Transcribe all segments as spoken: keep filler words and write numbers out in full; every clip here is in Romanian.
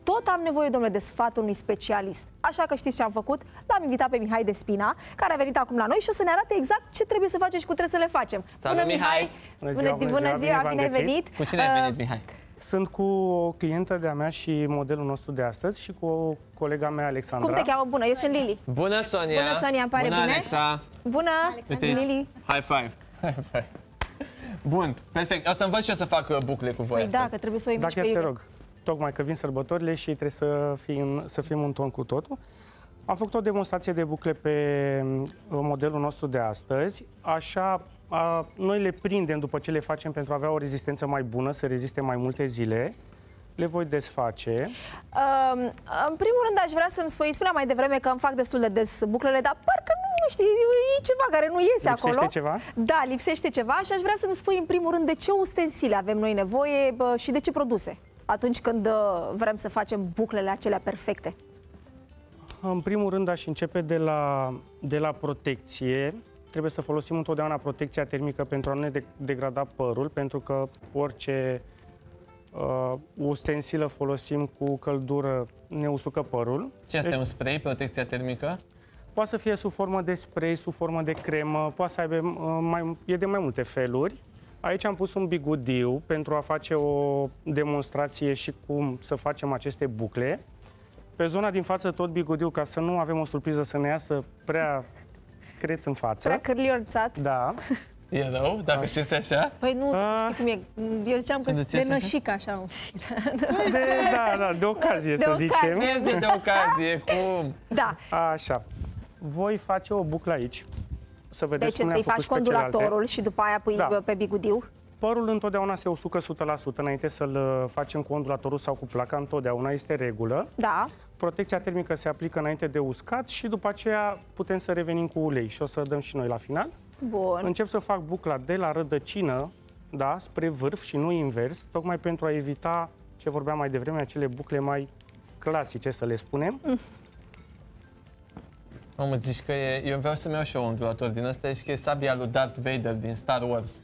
tot am nevoie, domnule, de sfatul unui specialist. Așa că știți ce am făcut? L-am invitat pe Mihai Despina, care a venit acum la noi și o să ne arate exact ce trebuie să facem și cum trebuie să le facem. Salut, bună, Mihai! Bună ziua, bună, bună ziua, bine ai venit! Cu cine ai venit, Mihai? Sunt cu o clientă de-a mea și modelul nostru de astăzi și cu o colega mea, Alexandra. Cum te cheamă? Bună, eu sunt Lili. Bună, Sonia! Bună, Sonia, îmi pare bună, bine. Alexa! Bună, Lili! High five! High five! Bun, perfect. O să învăț și eu să fac bucle cu voi păi astăzi. da, că trebuie să o imici Dacă pe te Iulia. rog, tocmai că vin sărbătorile și trebuie să fim, să fim un ton cu totul. Am făcut o demonstrație de bucle pe modelul nostru de astăzi. Așa, a, noi le prindem după ce le facem pentru a avea o rezistență mai bună, să reziste mai multe zile. Le voi desface. Uh, în primul rând aș vrea să-mi spui, spuneam mai devreme că îmi fac destul de des buclele, dar parcă nu știi, e ceva care nu iese Lipsește acolo. ceva? Da, lipsește ceva și aș vrea să-mi spui în primul rând de ce ustensile avem noi nevoie bă, și de ce produse atunci când uh, vrem să facem buclele acelea perfecte. În primul rând aș începe de la, de la protecție. Trebuie să folosim întotdeauna protecția termică pentru a nu ne de degrada părul, pentru că orice uh, ustensilă folosim cu căldură ne usucă părul. Ce este, un spray, protecția termică? Poate să fie sub formă de spray, sub formă de cremă, poate să aibă, uh, mai, e de mai multe feluri. Aici am pus un bigudiu pentru a face o demonstrație și cum să facem aceste bucle. Pe zona din față tot bigudiu, ca să nu avem o surpriză să ne iasă prea creț în față. Prea cârliorțat. Da. E rău, dacă ți iese așa? Păi nu, A... știi cum e. Eu ziceam că Când de îți iese nășic așa. De, da, da, de ocazie, De să ocazie. zicem. Merge de ocazie, cum? Da. Așa. Voi face o buclă aici. Să vedeți Deci cum îi le-am faci făcut pe celelalte. condulatorul și după aia pui Da. pe bigudiu. Părul întotdeauna se usucă o sută la sută înainte să-l facem cu ondulatorul sau cu placa. Întotdeauna este regulă. Da. Protecția termică se aplică înainte de uscat și după aceea putem să revenim cu ulei și o să dăm și noi la final. Bun. Încep să fac bucla de la rădăcină, da, spre vârf și nu invers, tocmai pentru a evita ce vorbeam mai devreme, acele bucle mai clasice, să le spunem. Mm. Mamă, zici că e, eu vreau să-mi iau și eu un ondulator din ăsta și că e sabia lui Darth Vader din Star Wars.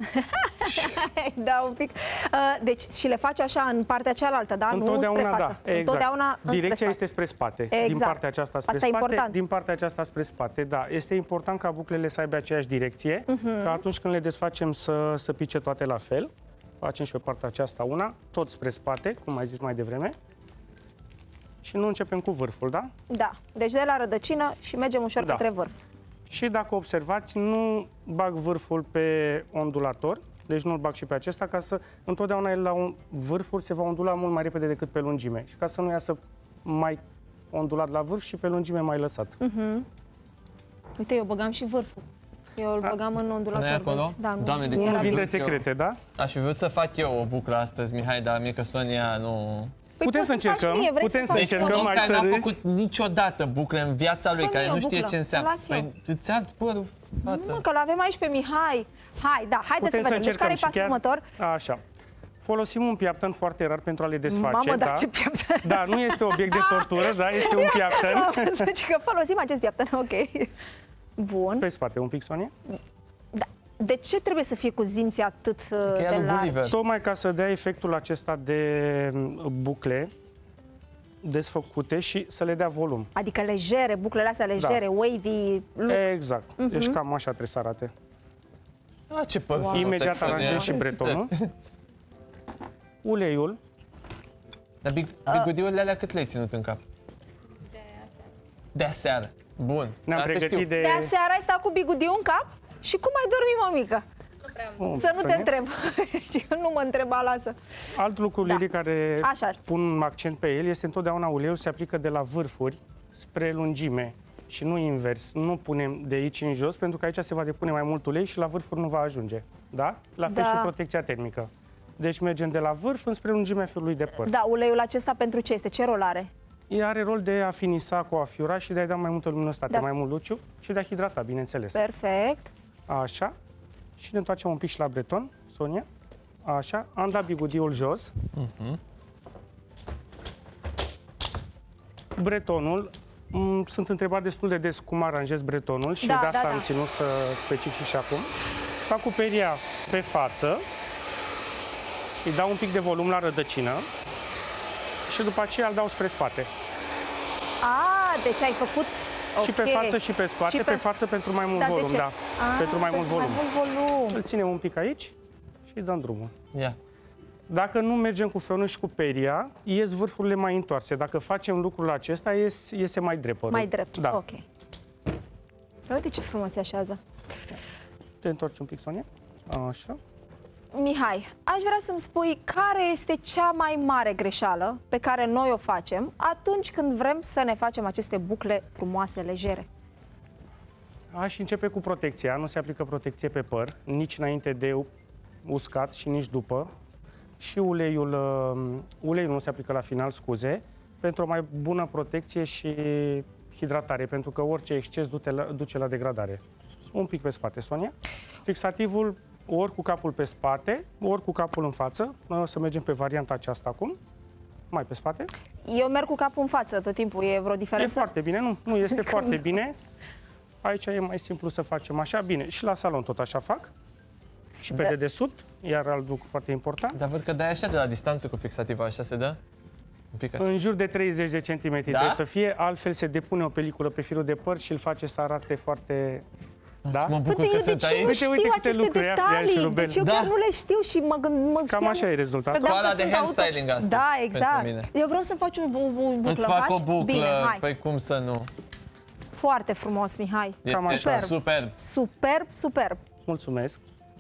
Da, un pic. Uh, deci, și le faci așa în partea cealaltă, da? Întotdeauna, nu spre față. da, exact. Întotdeauna Direcția spre este spre spate. Exact. Din partea aceasta spre Asta e spate, important. din partea aceasta spre spate, da. Este important ca buclele să aibă aceeași direcție, Uh-huh. ca atunci când le desfacem să, să pice toate la fel. Facem și pe partea aceasta una, tot spre spate, cum ai zis mai devreme. Și nu începem cu vârful, da? Da. Deci de la rădăcină și mergem ușor Da. către vârf. Și dacă observați, nu bag vârful pe ondulator, deci nu-l bag și pe acesta, ca să întotdeauna el la un vârful se va ondula mult mai repede decât pe lungime. Și ca să nu iasă mai ondulat la vârf și pe lungime mai lăsat. Uh-huh. Uite, eu băgam și vârful. Eu îl A? băgam în ondulator. Nu e acolo? vezi? Da, nu. Doamne, de ce Unul era dintre bine. secrete, da? Aș fi vrut să fac eu o buclă astăzi, Mihai, dar mie că Sonia nu... Păi Putem poți să faci încercăm, mie, vrei putem să faci? încercăm. Un om mai care să n-a râzi. făcut niciodată bucle în viața lui, Fă-mi care eu nu știe buclă. ce înseamnă. Las eu. Păi, îți ard părul, fată. Nu, că l-avem aici pe Mihai. Hai, da, haideți Putem să să vedem. Deci care e încercăm și pasul chiar... următor? Așa. Folosim un piaptăn foarte rar pentru a le desface. Mamă, da? dar ce piaptăn! Da, nu este obiect de tortură, da, este un piaptăn. Deci că folosim acest piaptăn, ok. Bun. Pe spate un pic, Sonia. Da. De ce trebuie să fie cu zinții atât uh, e de lui largi? Gulliver. Tocmai ca să dea efectul acesta de bucle desfăcute și să le dea volum. Adică legere, buclele astea legere, Da. wavy, look. Exact. Deci cam așa trebuie să arate. Ah, ce păr frumos, Imediat Sonia. aranjăm și bretonul. Uleiul. Dar big, bigudiurile alea cât le-ai ținut în cap? De aseară. De aseară. Bun. Ne-am Asta pregătit știu. de... De aseară ai stat cu bigudiu în cap? Și cum ai dormit, mămică? Oh, Să nu te Sonia. întreb. Nu mă întreba, lasă. Alt lucru, Da. Lili, care Așa. pun accent pe el, este întotdeauna uleiul se aplică de la vârfuri spre lungime și nu invers. Nu punem de aici în jos, pentru că aici se va depune mai mult ulei și la vârfuri nu va ajunge. Da? La fel Da. și protecția termică. Deci mergem de la vârf înspre lungimea firului de păr. Da, uleiul acesta pentru ce este? Ce rol are? Ea are rol de a finisa cu a fiura și de a-i da mai multă luminositate, Da. mai mult luciu și de a hidrata, bineînțeles. Perfect. Așa. Și ne întoarcem un pic și la breton, Sonia. Așa. Am dat bigudiul jos. Uh-huh. Bretonul. m, Sunt întrebat destul de des cum aranjez bretonul și Da, de asta da, da. am ținut să specific și acum. Fac cuperia pe față. Îi dau un pic de volum la rădăcină și după aceea îl dau spre spate. A, deci ai făcut... Și pe Ok. față și pe spate, Și pe... pe față pentru mai mult Da, de volum, ce? da. A, pentru mai mult volum. Mai mult volum. Îl ținem un pic aici și îi dăm drumul. Ia. Dacă nu mergem cu feunul și cu peria, ies vârfurile mai întoarse. Dacă facem lucrul acesta, ies, iese mai drept părul. Mai drept, Da. ok. Uite ce frumos se așează. Te întorci un pic, Sonia? Așa. Mihai, aș vrea să-mi spui care este cea mai mare greșeală pe care noi o facem atunci când vrem să ne facem aceste bucle frumoase, legere. Aș începe cu protecția. Nu se aplică protecție pe păr, nici înainte de uscat și nici după. Și uleiul, uh, uleiul nu se aplică la final, scuze, pentru o mai bună protecție și hidratare, pentru că orice exces duce la, duce la degradare. Un pic pe spate, Sonia. Fixativul ori cu capul pe spate, ori cu capul în față. Noi o să mergem pe varianta aceasta acum. Mai pe spate. Eu merg cu capul în față tot timpul, e vreo E diferență? foarte bine, nu? Nu este foarte bine. Aici e mai simplu să facem așa. Bine, și la salon tot așa fac. Și pe Da. dedesubt, iar alt lucru foarte important. Dar văd că dai așa de la distanță cu fixativa, așa se dă? Un pic. În jur de treizeci de centimetri Da? trebuie să fie, altfel se depune o peliculă pe firul de păr și îl face să arate foarte... Da? Mă bucur Păi, că eu de sunt ce nu aici. Uite, știu uite câte aceste lucruri afli, ai și detalii? rubel. Deci eu Da. chiar nu le știu și mă gând... Mă Cam știam- așa e rezultatul. Credeam Școala că de sunt hand styling asta Da, pentru exact. mine. Eu vreau să faci un, o, o buclă. Îți fac faci? o buclă, Bine, hai. păi cum să nu? Foarte frumos, Mihai. Cam Este așa. superb. Superb, superb. Mulțumesc.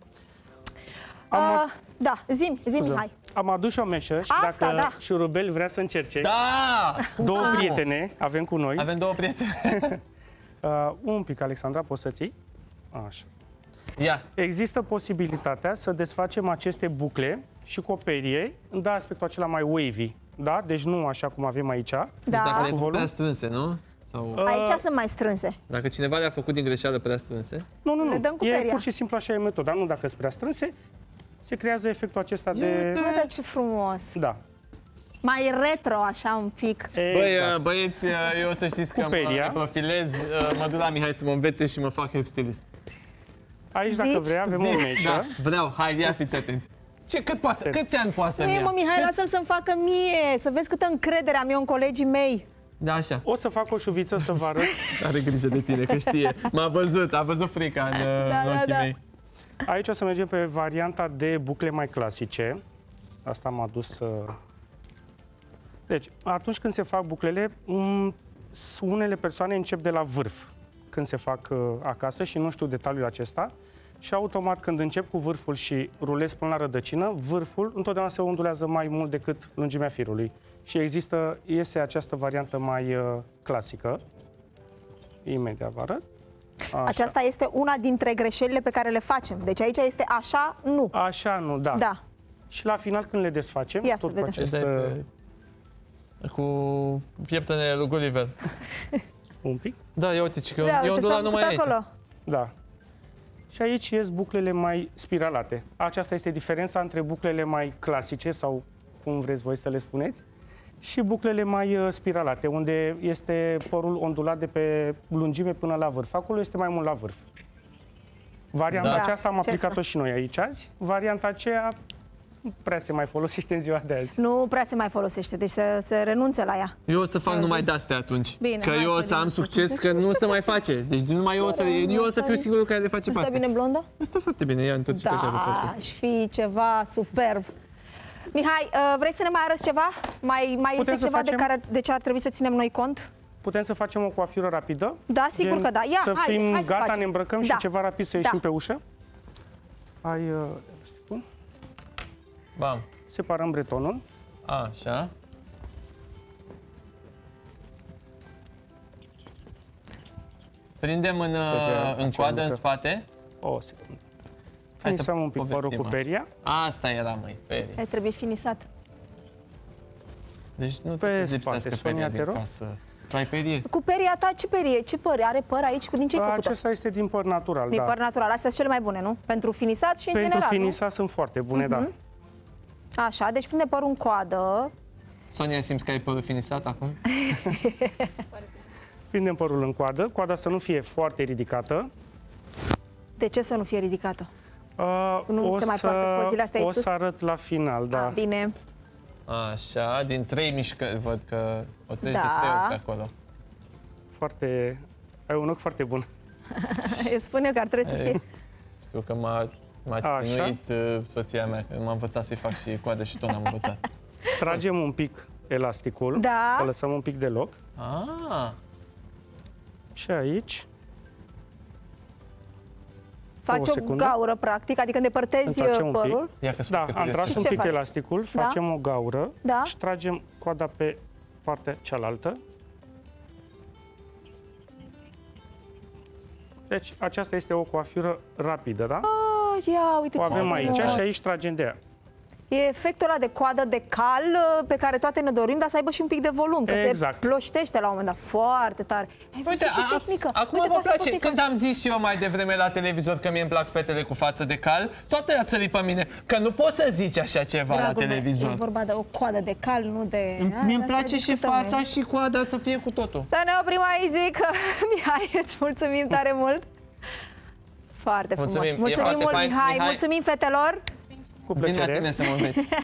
Am, Uh, da, zi-mi, zi scuză, Mihai. am adus și o meșă și Asta, dacă da. șurubel vrea să încerce, Da! două Cum să nu? prietene avem cu noi. Avem două prieteni. Uh, un pic, Alexandra, poți să ții? Așa. Ia. Există posibilitatea să desfacem aceste bucle și cu o perie, da aspectul acela mai wavy, da? Deci nu așa cum avem aici. Deci dacă Da. le-ai făcut Volum? prea strânse, nu? Sau... Aici Uh, sunt mai strânse. Dacă cineva le-a făcut din greșeală prea strânse, Nu, nu, Le nu. dăm cu E peria. pur și simplu așa e metoda. Nu dacă sunt prea strânse, se creează efectul acesta de... Uite ce frumos. Da. Mai retro, așa un pic. băi, Exact. uh, băieți, uh, eu să știți că Cu mă peria. profilez, uh, mă duc la Mihai să mă învețe și mă fac hairstylist. Aici, dacă Zici? vrei, avem Zi. o meșă. Da, vreau, hai, ia fiți atenți. Ce, cât poate, câți ani poate să-mi Nu e, ia? mă, Mihai, lasă-l să-mi facă mie, să vezi câtă încredere am eu în colegii mei. Da, așa. O să fac o șuviță să vă arăt. Are grijă de tine, că știe. M-a văzut, a văzut frica în, Da, în da, ochii da. mei. Aici o să mergem pe varianta de bucle mai clasice. Asta m-a dus să... Deci, atunci când se fac buclele, um, unele persoane încep de la vârf când se fac uh, acasă și nu știu detaliul acesta. Și automat când încep cu vârful și rulez până la rădăcină, vârful întotdeauna se ondulează mai mult decât lungimea firului. Și există, iese această variantă mai uh, clasică. Imediat vă arăt. Așa. Aceasta este una dintre greșelile pe care le facem. Deci aici este așa, nu. Așa, nu, da. Da. Și la final, când le desfacem, Ia să tot cu vedem. acest... Dai uh, pe- Cu pieptene lui Gulliver. Un pic. Da, ia uite, că Da, eu uite, îndul s-a la făcut numai aici. acolo. Da. Și aici ies buclele mai spiralate. Aceasta este diferența între buclele mai clasice, sau cum vreți voi să le spuneți, și buclele mai uh, spiralate, unde este părul ondulat de pe lungime până la vârf. Acolo este mai mult la vârf. Varianta Da. aceasta am Ce aplicat-o să- și noi aici azi. Varianta aceea nu prea se mai folosește în ziua de azi. Nu prea se mai folosește, deci să, să renunțe la ea. Eu o să fac Ia numai zi. de-astea atunci. Bine, că hai eu o să să am vedem. succes, Deci că nu nu știu se să mai fac. face. Deci numai eu o să, eu o să fiu singurul care le face pe Stă astea. bine blondă? Asta foarte bine, ia întorci pe așa Da, aș fi ceva superb. Mihai, uh, vrei să ne mai arăți ceva? Mai, mai Putem este să ceva de, facem- care, de ce ar trebui să ținem noi cont? Putem să facem o coafură rapidă? Da, sigur Gen că da. Ia, să haide, fim hai să gata, facem. ne îmbrăcăm Da. și ceva rapid să ieșim Da. pe ușă. Ai, uh, sticul. Bam. Separăm bretonul. Așa. Prindem în, uh, în facem coadă, în încă. spate. O secundă. Hai să Finisăm un pic părul povestim cu peria. Asta era, măi, perie. E, trebuie finisat. Deci nu Pe trebuie să spate, lipsească Sonia, peria te din rog. casă. Tu ai perie? Cu peria ta, ce perie? Ce păr? Are păr aici? Din ce ai făcut-o? Acesta este din păr natural, Din da. păr natural. Astea sunt cele mai bune, nu? Pentru finisat și în Pentru general, finisat sunt foarte bune, da. nu? Așa, deci prinde părul în coadă. Sonia, simți că ai părul finisat acum? Prindem părul în coadă, coada să nu fie foarte ridicată. De ce să nu fie ridicată? Uh, Nu o se mai să, poartă pozile astea aici O sus? să arăt la final, da. A, bine. Așa, din trei mișcări, văd că o treci Da. de trei ori pe acolo. Foarte... Ai un ochi foarte bun. Eu spun eu că ar trebui să fie. Știu că m-a, m-a Așa. chinuit uh, soția mea, că m-a învățat să-i fac și coadă și tot n-am învățat. Tragem un pic elasticul, Da. îl lăsăm un pic de loc. Ah, Și aici Faci o o secundă. gaură, practic, adică îndepărtezi Întoarcem un pic. părul. ia că Da, am tras un ce pic faci? elasticul, Da. facem o gaură Da. și tragem coada pe partea cealaltă. Deci aceasta este o coafură rapidă, da? Oh, ia, uite O ce avem aici frumos. și aici tragem de ea. E efectul ăla de coadă de cal uh, pe care toate ne dorim, dar să aibă și un pic de volum, că Exact. se ploștește la un moment dat. Foarte tare. Ai văzut Uite, ce a- tehnică? acum Uite, mă pe asta poți place, să-i când faci. am zis eu mai devreme la televizor că mie îmi plac fetele cu față de cal, toată ea țări pe mine, că nu poți să zici așa ceva la Dragul meu, televizor. e vorba de o coadă de cal, nu de... Mie îmi place și fața și coada să fie cu totul. Să ne oprim aici, zic. Mihai, îți mulțumim tare mult. Foarte frumos. Mulțumim, e Mulțumim foarte mult, fain. Mihai. Mihai. Mulțumim, fetelor. Cu Vin la plăcere. tine să mă înveți.